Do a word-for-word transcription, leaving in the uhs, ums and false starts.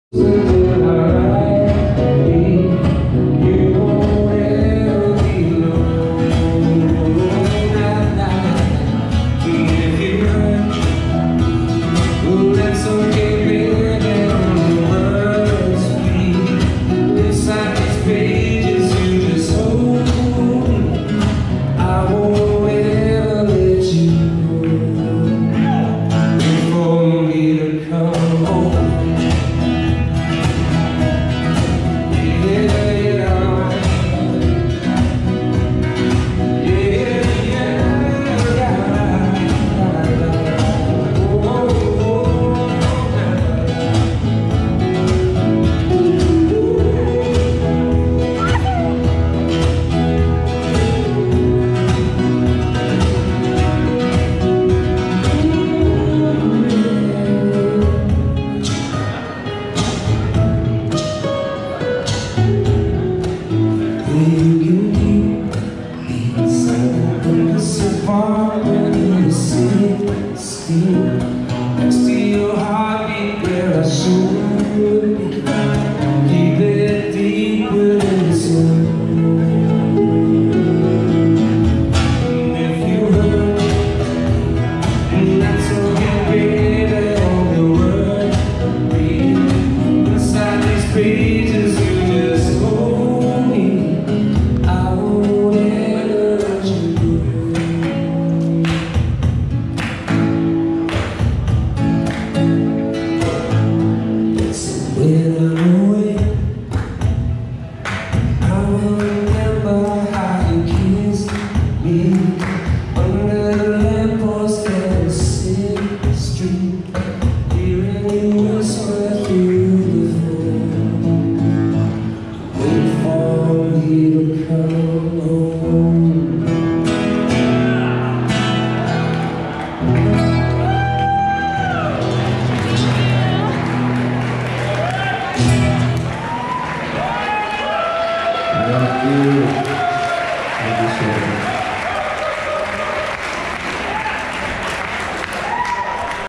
Next to your heartbeat where I should be. Keep it deep within the soul. And if you hurt, and that's okay, baby, all the words read inside these pages. You just hold me. I won't ever let you go. When I'm away, I will remember how you kissed me under the lamppost at the city street, hearing you whisper through the phone. Wait for me to come home. Thank you. Thank you so much.